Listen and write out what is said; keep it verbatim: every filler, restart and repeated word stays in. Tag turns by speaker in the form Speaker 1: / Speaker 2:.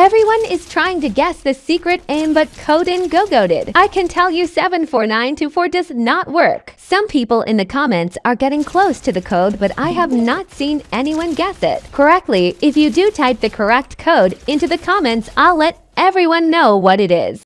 Speaker 1: Everyone is trying to guess the secret Aimbot code in GoGoated. I can tell you seven four nine two four does not work. Some people in the comments are getting close to the code, but I have not seen anyone guess it correctly. If you do type the correct code into the comments, I'll let everyone know what it is.